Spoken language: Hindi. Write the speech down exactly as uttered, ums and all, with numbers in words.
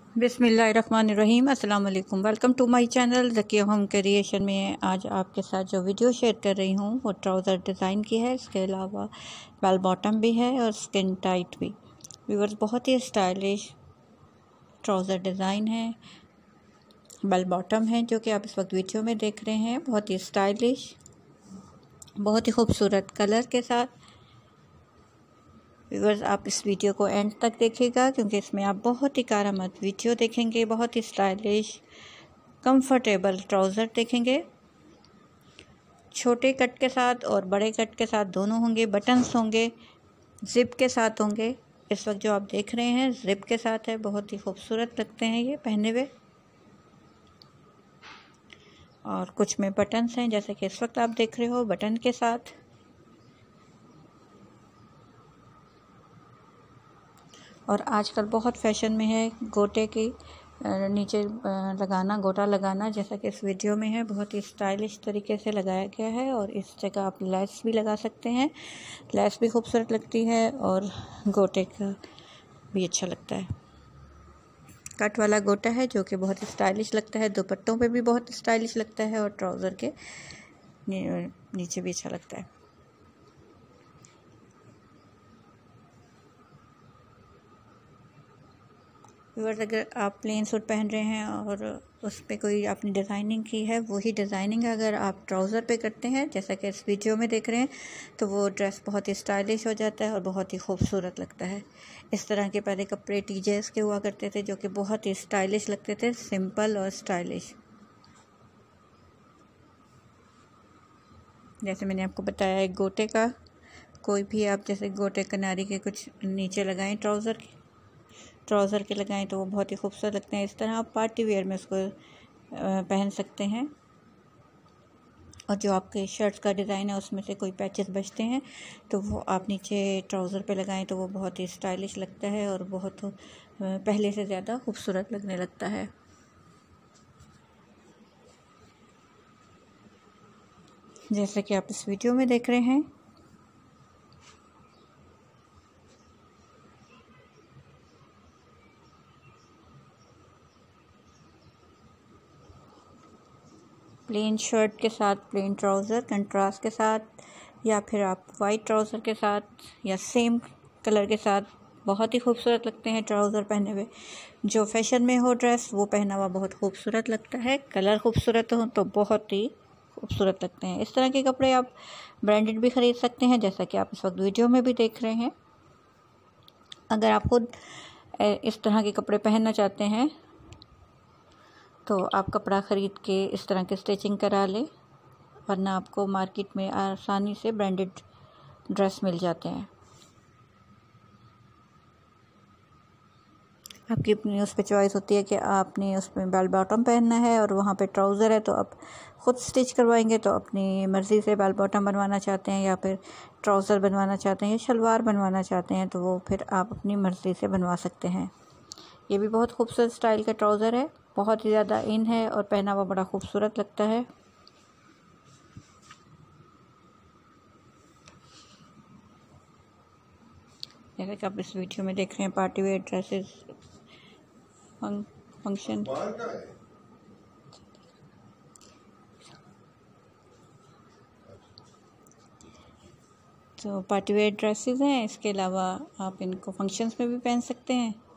बिस्मिल्लाहिर्रहमानिर्रहीम। अस्सलाम वालेकुम। Welcome to my channel Zakiya home creation में आज आपके साथ जो वीडियो शेयर कर रही हूँ वो ट्राउज़र डिज़ाइन की है। इसके अलावा बेल बॉटम भी है और स्किन टाइट भी। व्यूअर्स, बहुत ही स्टाइलिश ट्राउज़र डिज़ाइन है, बेल बॉटम है जो कि आप इस वक्त वीडियो में देख रहे हैं। बहुत ही स्टाइलिश, बहुत ही खूबसूरत कलर के साथ। व्यूअर्स, आप इस वीडियो को एंड तक देखिएगा क्योंकि इसमें आप बहुत ही कारआमद वीडियो देखेंगे, बहुत ही स्टाइलिश कंफर्टेबल ट्राउज़र देखेंगे। छोटे कट के साथ और बड़े कट के साथ दोनों होंगे, बटन्स होंगे, ज़िप के साथ होंगे। इस वक्त जो आप देख रहे हैं ज़िप के साथ है, बहुत ही खूबसूरत लगते हैं ये पहने हुए। और कुछ में बटन्स हैं जैसे कि इस वक्त आप देख रहे हो बटन के साथ। और आजकल बहुत फैशन में है गोटे की नीचे लगाना, गोटा लगाना, जैसा कि इस वीडियो में है। बहुत ही स्टाइलिश तरीके से लगाया गया है और इस जगह आप लेस भी लगा सकते हैं। लेस भी खूबसूरत लगती है और गोटे का भी अच्छा लगता है। कट वाला गोटा है जो कि बहुत स्टाइलिश लगता है, दुपट्टों पे भी बहुत स्टाइलिश लगता है और ट्राउज़र के नीचे भी अच्छा लगता है। व्यूअर्स, अगर आप प्लेन सूट पहन रहे हैं और उस पर कोई आपने डिज़ाइनिंग की है, वही डिज़ाइनिंग अगर आप ट्राउज़र पे करते हैं जैसा कि इस वीडियो में देख रहे हैं, तो वो ड्रेस बहुत ही स्टाइलिश हो जाता है और बहुत ही खूबसूरत लगता है। इस तरह के पहले कपड़े टीजेस के हुआ करते थे जो कि बहुत ही स्टाइलिश लगते थे, सिंपल और स्टाइलिश। जैसे मैंने आपको बताया एक गोटे का, कोई भी आप जैसे गोटे किनारी के कुछ नीचे लगाएं ट्राउज़र के ट्राउज़र के लगाएं तो वो बहुत ही खूबसूरत लगते हैं। इस तरह आप पार्टी वेयर में उसको पहन सकते हैं। और जो आपके शर्ट्स का डिज़ाइन है उसमें से कोई पैचेस बचते हैं तो वो आप नीचे ट्राउज़र पे लगाएं तो वो बहुत ही स्टाइलिश लगता है और बहुत पहले से ज़्यादा खूबसूरत लगने लगता है। जैसे कि आप इस वीडियो में देख रहे हैं। प्लेन शर्ट के साथ प्लेन ट्राउज़र कंट्रास्ट के साथ, या फिर आप वाइट ट्राउज़र के साथ या सेम कलर के साथ बहुत ही खूबसूरत लगते हैं ट्राउज़र पहने हुए। जो फैशन में हो ड्रेस वो पहना हुआ बहुत खूबसूरत लगता है। कलर खूबसूरत हो तो बहुत ही खूबसूरत लगते हैं। इस तरह के कपड़े आप ब्रांडेड भी ख़रीद सकते हैं जैसा कि आप इस वक्त वीडियो में भी देख रहे हैं। अगर आप खुद इस तरह के कपड़े पहनना चाहते हैं तो आप कपड़ा ख़रीद के इस तरह के स्टिचिंग करा लें, वरना आपको मार्केट में आसानी से ब्रांडेड ड्रेस मिल जाते हैं। आपकी अपनी उस पर चॉइस होती है कि आपने उसमें बेल बॉटम पहनना है और वहाँ पे ट्राउज़र है तो आप ख़ुद स्टिच करवाएंगे तो अपनी मर्ज़ी से बेल बॉटम बनवाना चाहते हैं या फिर ट्राउज़र बनवाना चाहते हैं या शलवार बनवाना चाहते हैं तो वो फिर आप अपनी मर्ज़ी से बनवा सकते हैं। ये भी बहुत खूबसूरत स्टाइल का ट्राउज़र है, बहुत ही ज़्यादा इन है और पहना हुआ बड़ा खूबसूरत लगता है। जैसे कि आप इस वीडियो में देख रहे हैं पार्टी वेयर ड्रेसेस फंक्शन तो पार्टी वेयर ड्रेसेस हैं। इसके अलावा आप इनको फंक्शंस में भी पहन सकते हैं।